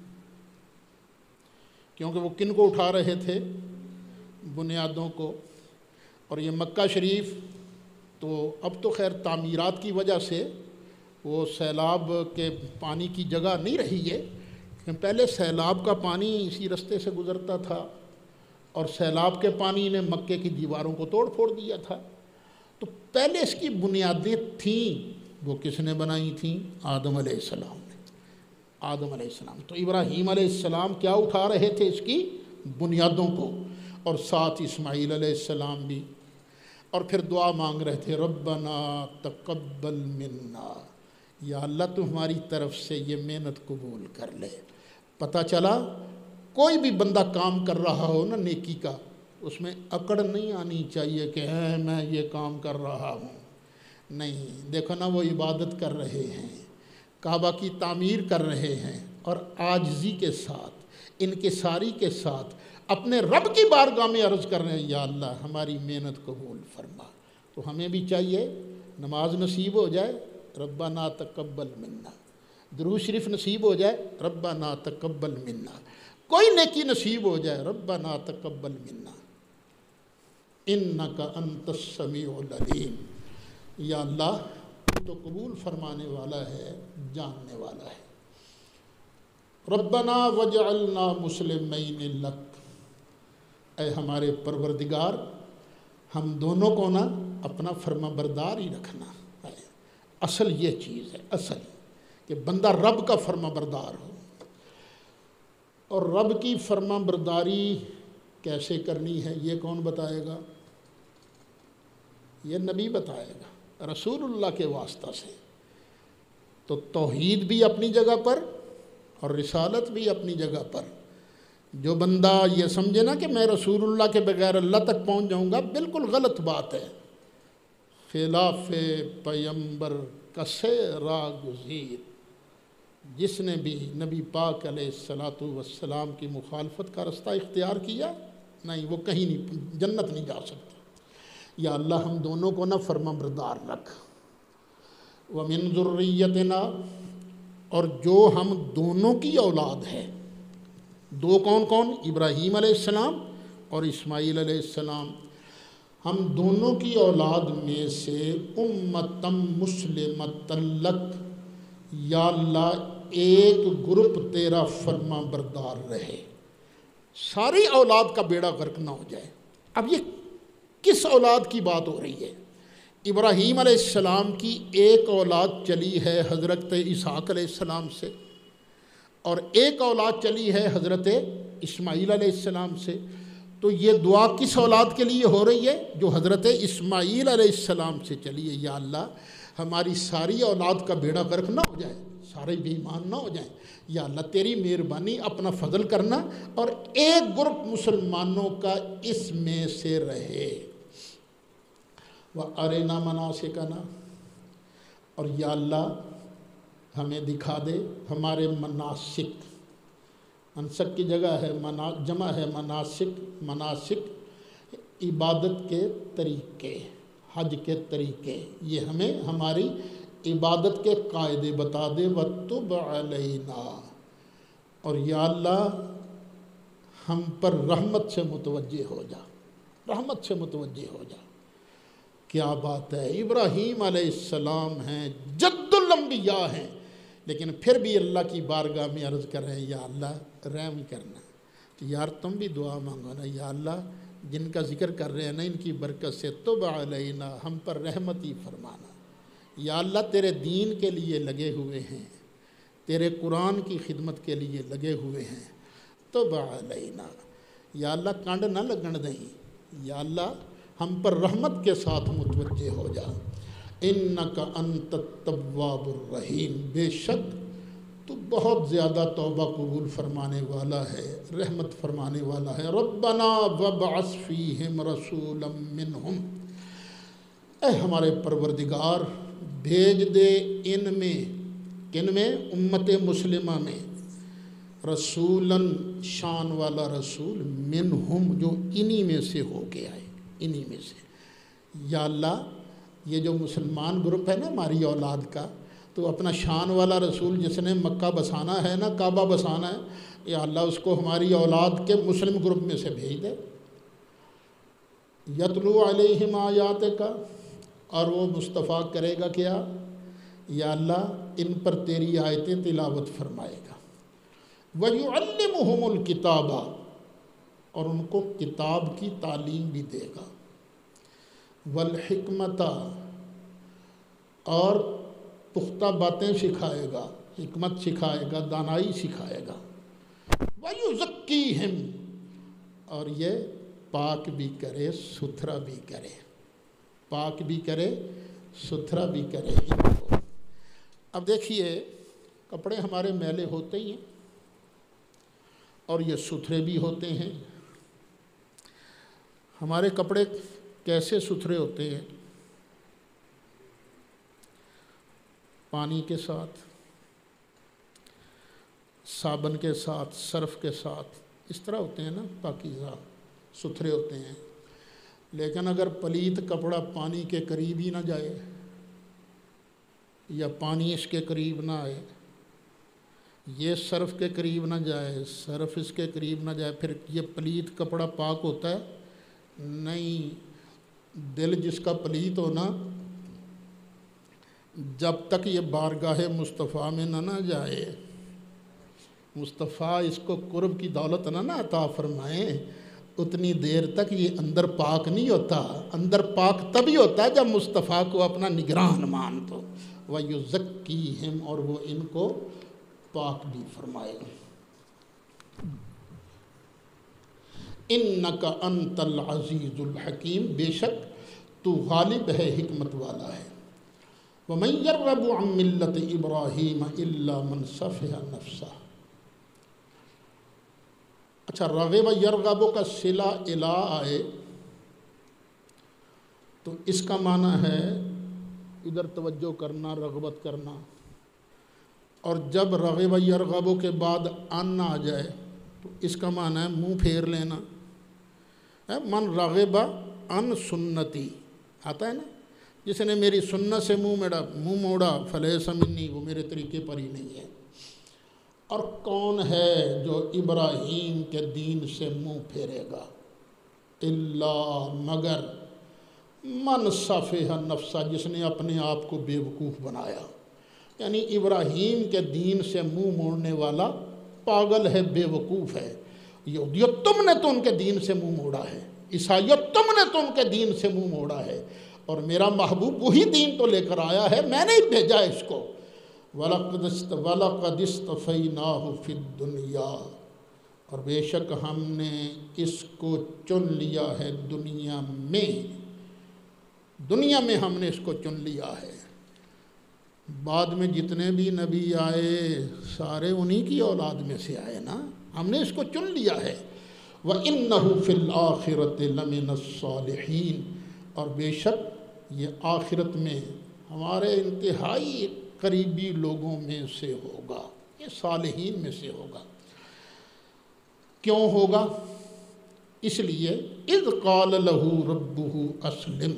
کیونکہ وہ کن کو اٹھا رہے تھے؟ بنیادوں کو۔ اور یہ مکہ شریف تو اب تو خیر تعمیرات کی وجہ سے وہ سیلاب کے پانی کی جگہ نہیں رہی ہے، لیکن پہلے سیلاب کا پانی اسی رستے سے گزرتا تھا، اور سیلاب کے پانی نے مکے کی دیواروں کو توڑ پھوڑ دیا تھا۔ تو پہلے اس کی بنیادیں تھیں، وہ کس نے بنائی تھیں؟ آدم علیہ السلام نے۔ آدم علیہ السلام تو ابراہیم علیہ السلام کیا اٹھا رہے تھے؟ اس کی بنیادوں کو، اور ساتھ اسماعیل علیہ السلام بھی۔ اور پھر دعا مانگ رہے تھے، ربنا تقبل منا، یا اللہ تو ہماری طرف سے یہ محنت قبول کر لے۔ پتہ چلا کوئی بھی بندہ کام کر رہا ہو نا نیکی کا، اس میں اکڑ نہیں آنی چاہیے کہ میں یہ کام کر رہا ہوں۔ نہیں، دیکھو نا وہ عبادت کر رہے ہیں، کعبہ کی تعمیر کر رہے ہیں، اور عاجزی کے ساتھ، انکساری کے ساتھ اپنے رب کی بارگاہ میں عرض کر رہے ہیں، یا اللہ ہماری محنت قبول فرما۔ تو ہمیں بھی چاہیے نماز نصیب ہو جائے، ربنا تقبل منا، درود شریف نصیب ہو جائے، ربنا تقبل منا، کوئی نیکی نصیب ہو جائے، ربنا تقبل منا انک انت السمیع العلیم، یا اللہ تو قبول فرمانے والا ہے، جاننے والا ہے۔ ربنا وجعلنا مسلمین لک، اے ہمارے پروردگار ہم دونوں کو نا اپنا فرما بردار ہی رکھنا ہے۔ اصل یہ چیز ہے، اصل کہ بندہ رب کا فرما بردار ہو۔ اور رب کی فرما برداری کیسے کرنی ہے یہ کون بتائے گا؟ یہ نبی بتائے گا رسول اللہ کے واسطہ سے۔ تو توحید بھی اپنی جگہ پر اور رسالت بھی اپنی جگہ پر۔ جو بندہ یہ سمجھے نا کہ میں رسول اللہ کے بغیر اللہ تک پہنچ جاؤں گا، بالکل غلط بات ہے۔ خلاف پیمبر کسے راگزیر، جس نے بھی نبی پاک علیہ السلام کی مخالفت کا رستہ اختیار کیا، نہیں وہ کہیں نہیں، جنت نہیں جا سکتا۔ یا اللہ ہم دونوں کو نہ فرما بردار رکھ۔ وَمِن ذُرِّيَّتِنَا، اور جو ہم دونوں کی اولاد ہے، دو کون کون؟ ابراہیم علیہ السلام اور اسماعیل علیہ السلام، ہم دونوں کی اولاد میں سے امتم مسلمۃ لک، یا اللہ ایک گروپ تیرا فرما بردار رہے، ساری اولاد کا بیڑا غرق نہ ہو جائے۔ اب یہ کس اولاد کی بات ہو رہی ہے؟ ابراہیم علیہ السلام کی ایک اولاد چلی ہے حضرت اسحاق علیہ السلام سے، اور ایک اولاد چلی ہے حضرت اسماعیل علیہ السلام سے۔ تو یہ دعا کس اولاد کے لیے ہو رہی ہے؟ جو حضرت اسماعیل علیہ السلام سے چلی ہے، یا اللہ ہماری ساری اولاد کا بیڑا غرق نہ ہو جائے، سارے بے ایمان نہ ہو جائیں، یا اللہ تیری مہربانی اپنا فضل کرنا، اور ایک گروپ مسلمانوں کا اس میں سے رہے۔ وَأَرِنَا مَنَاسِكَنَا، اور یا اللہ ہمیں دکھا دے ہمارے مناسک، منسک کی جگہ ہے جمع ہے مناسک، مناسک عبادت کے طریقے، حج کے طریقے، یہ ہمیں ہماری عبادت کے قاعدے بتا دے۔ وَتُبْ عَلَيْنَا، اور یا اللہ ہم پر رحمت سے متوجہ ہو جا، رحمت سے متوجہ ہو جا۔ کیا بات ہے، ابراہیم علیہ السلام ہیں، جد الانبیاء ہیں، لیکن پھر بھی اللہ کی بارگاہ میں عرض کر رہے ہیں، یا اللہ رحم کرنا۔ تو یار تم بھی دعا مانگو نا، یا اللہ جن کا ذکر کر رہے ہیں نا ان کی برکت سے تب علینا، ہم پر رحمت ہی فرمانا۔ یا اللہ تیرے دین کے لیے لگے ہوئے ہیں، تیرے قرآن کی خدمت کے لیے لگے ہوئے ہیں، تب علینا، یا اللہ کانڈ نہ لگن دیں، یا اللہ ہم پر رحمت کے ساتھ متوجہ ہو جا۔ انک انت التواب الرحیم، بے شک تو بہت زیادہ توبہ قبول فرمانے والا ہے، رحمت فرمانے والا ہے۔ ربنا وابعث فیہم رسولا منہم، اے ہمارے پروردگار بھیج دے ان میں، کن میں؟ امت مسلمہ میں، رسولاً شان والا رسول، منہم جو انہی میں سے ہو کے آئے، انہی میں سے۔ یا اللہ یہ جو مسلمان گروپ ہے نا ہماری اولاد کا، تو اپنا شان والا رسول جس نے مکہ بسانا ہے نا، کعبہ بسانا ہے، یا اللہ اس کو ہماری اولاد کے مسلم گروپ میں سے بھیج دے۔ یتلو علیہم آیاتک، اور وہ مصطفیٰ کرے گا کیا؟ یا اللہ ان پر تیری آیتیں تلاوت فرمائے گا۔ وَيُعَلِّمُهُمُ الْكِتَابَ، اور ان کو کتاب کی تعلیم بھی دے گا، وَالْحِكْمَةَ، اور پختہ باتیں سکھائے گا، حکمت سکھائے گا، دانائی سکھائے گا۔ وَيُزَكِّيهِمْ، اور یہ پاک بھی کرے ستھرا بھی کرے، پاک بھی کرے ستھرا بھی کرے ان کو۔ اب دیکھیے کپڑے ہمارے میلے ہوتے ہی ہیں اور یہ ستھرے بھی ہوتے ہیں۔ ہمارے کپڑے کیسے ستھرے ہوتے ہیں؟ پانی کے ساتھ، صابن کے ساتھ، صرف کے ساتھ، اس طرح ہوتے ہیں نا، پاکیزہ ستھرے ہوتے ہیں۔ لیکن اگر پلیت کپڑا پانی کے قریب ہی نہ جائے، یا پانی اس کے قریب نہ آئے، یہ صرف کے قریب نہ جائے، صرف اس کے قریب نہ جائے، پھر یہ پلیت کپڑا پاک ہوتا ہے؟ نہیں۔ دل جس کا پلیت ہونا، جب تک یہ بارگاہ مصطفیٰ میں نہ جائے، مصطفیٰ اس کو قرب کی دولت نہ عطا فرمائیں، اتنی دیر تک یہ اندر پاک نہیں ہوتا۔ اندر پاک تبھی ہوتا ہے جب مصطفیٰ کو اپنا نگران مان تو۔ وَيُزَكِّيهِمْ، اور وہ ان کو پاک بھی فرمائے گا۔ اِنَّكَ أَنْتَ الْعَزِيزُ الْحَكِيمُ، بے شک تو غالب ہے، حکمت والا ہے۔ وَمَنْ يَرْغَبُ عَنْ مِلَّةِ إِبْرَاهِيمَ إِلَّا مَنْ سَفِهَ نَفْسَهُ۔ اچھا، رغب یرغب کا صلہ الا آئے تو اس کا معنی ہے ادھر توجہ کرنا، رغبت کرنا، اور جب رغب یرغب کے بعد ان آ جائے تو اس کا معنی ہے منہ پھیر لینا۔ من رغب ان سنتی آتا ہے نا، جس نے میری سنت سے منہ موڑا فلیس منی، وہ میرے طریقے پر ہی نہیں ہے۔ اور کون ہے جو ابراہیم کے دین سے منہ پھیرے گا؟ اللہ، مگر من صفح نفسہ، جس نے اپنے آپ کو بے وقوف بنایا۔ یعنی ابراہیم کے دین سے منہ موڑنے والا پاگل ہے، بے وقوف ہے۔ یہودیت تم نے تو ان کے دین سے منہ موڑا ہے، عیسائیت تم نے تو ان کے دین سے منہ موڑا ہے، اور میرا محبوب وہی دین تو لے کر آیا ہے، میں نے بھیجا اس کو۔ وَلَقَدِ اسْتَفَيْنَاهُ فِي الدُّنْيَا، اور بے شک ہم نے اس کو چن لیا ہے دنیا میں، دنیا میں ہم نے اس کو چن لیا ہے۔ بعد میں جتنے بھی نبی آئے سارے انہی کی اولاد میں سے آئے نا، ہم نے اس کو چن لیا ہے۔ وَإِنَّهُ فِي الْآخِرَةِ لَمِنَ الصَّالِحِينَ، اور بے شک یہ آخرت میں ہمارے انتہائی قریبی لوگوں میں سے ہوگا، یہ صالحین میں سے ہوگا۔ کیوں ہوگا؟ اس لیے اذ قال لہ ربہ اسلم،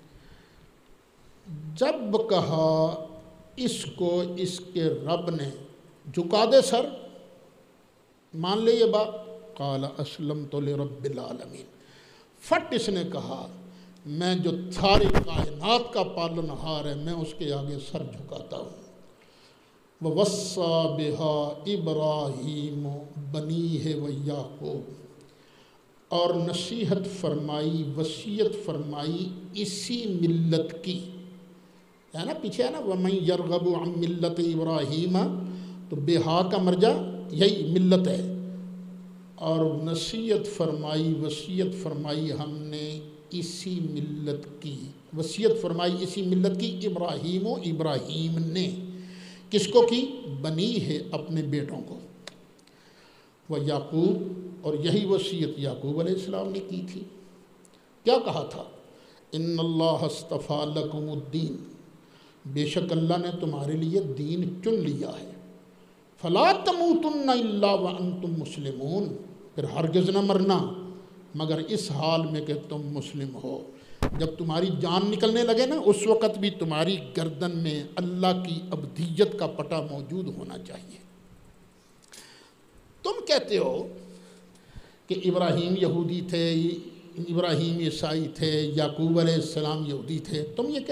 جب کہا اس کو اس کے رب نے، جھکا دے سر، مان لے یہ بات، قال اسلمت لرب العالمین، فٹ اس نے کہا میں جو ساری کائنات کا پالنہار ہے میں اس کے آگے سر جھکاتا ہوں۔ وَوَصَّى بِهَا إِبْرَاهِيمُ بَنِيهِ وَيَعْقُوبُ، اور نصیحت فرمائی، وصیت فرمائی اسی ملت کی، ہے نا پیچھے ہے نا وَمَنْ يَرْغَبُ عَنْ مِلَّةِ إِبْرَاهِيمَ، تو بہا کا مرجع یہی ملت ہے، اور نصیحت فرمائی، وصیت فرمائی ہم نے اسی ملت کی، وصیت فرمائی اسی ملت کی، ابراہیم و ابراہیم نے، کس کو کی؟ بنی ہے اپنے بیٹوں کو، وہ یعقوب، اور یہی وصیت یعقوب علیہ السلام نے کی تھی۔ کیا کہا تھا؟ ان اللہ اصطفیٰ لکم الدین، بے شک اللہ نے تمہارے لیے دین چن لیا ہے، فلا تموتن الا وانتم مسلمون، پھر ہرگز نہ مرنا مگر اس حال میں کہ تم مسلم ہو۔ جب تمہاری جان نکلنے لگے نا اس وقت بھی تمہاری گردن میں اللہ کی ابدیت کا پٹا موجود ہونا چاہیے۔ تم کہتے ہو کہ ابراہیم یہودی تھے، ابراہیم عیسائی تھے، یعقوب علیہ السلام یہودی تھے، تم یہ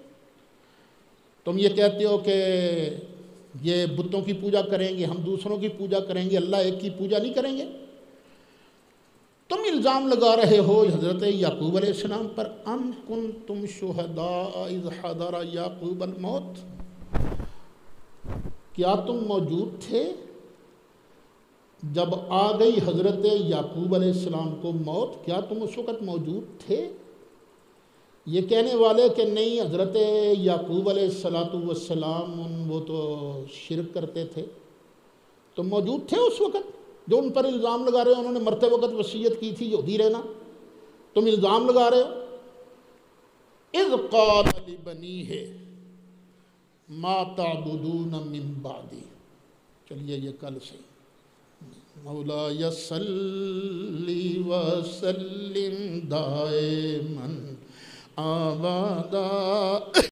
کہتے ہو کہ یہ بتوں کی پوجا کریں گے، ہم دوسروں کی پوجا کریں گے، اللہ ایک کی پوجا نہیں کریں گے۔ تم الزام لگا رہے ہو حضرت یعقوب علیہ السلام پر، ام کنتم شہداء اذ حضر یعقوب الموت، کیا تم موجود تھے جب آ گئی حضرت یعقوب علیہ السلام کو موت؟ کیا تم اس وقت موجود تھے؟ یہ کہنے والے کہ نہیں حضرت یعقوب علیہ السلام وہ تو شرک کرتے تھے، تم موجود تھے اس وقت؟ جو ان پر الزام لگا رہے ہو انہوں نے مرتے وقت وصیت کی تھی یہودی رہنا، تم الزام لگا رہے ہو۔ اذ قال لبنیہ ما تعبدون من بعدی، چلیے یہ کل سے مولا صلی وسلم دائما آبادا